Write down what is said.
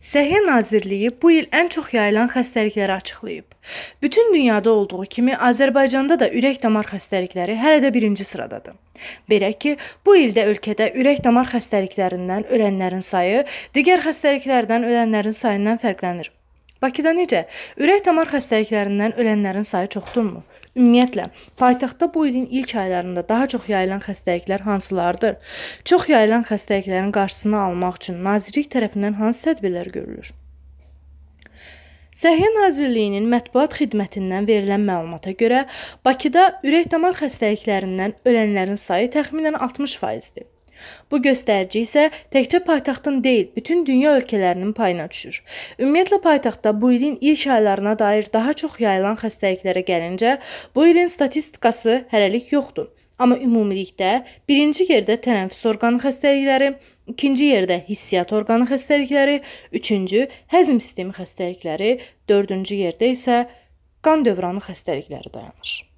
Səhiyyə Nazirliyi bu il ən çox yayılan xəstəlikləri açıqlayıb. Bütün dünyada olduğu kimi Azərbaycanda da ürək-damar xəstəlikləri hələ də birinci sıradadır. Belə ki, bu ildə ölkədə ürək-damar xəstəliklərindən ölənlərin sayı digər xəstəliklərdən ölənlərin sayından fərqlənir. Bakıda necə? Ürək-damar xəstəliklərindən ölənlərin sayı çoxdurmu? Ümumiyyətlə, paytaxtda bu ilin ilk aylarında daha çox yayılan xəstəliklər hansılardır? Çox yayılan xəstəliklərin qarşısını almaq üçün Nazirlik tərəfindən hansı tədbirlər görülür? Səhiyyə Nazirliyinin mətbuat xidmətindən verilən məlumata görə, Bakıda ürək-damar xəstəliklərindən ölənlərin sayı təxminən 60%-dir. Bu göstərici isə təkcə paytaxtın deyil, bütün dünya ölkələrinin payına düşür. Ümumiyyətlə, paytaxtda bu ilin ilk aylarına dair daha çox yayılan xəstəliklərə gəlincə, bu ilin statistikası hələlik yoxdur. Amma ümumilikdə birinci yerdə tənəffüs orqanı xəstəlikləri, ikinci yerdə hissiyyat orqanı xəstəlikləri, üçüncü həzm sistemi xəstəlikləri, dördüncü yerdə isə qan dövranı xəstəlikləri dayanır.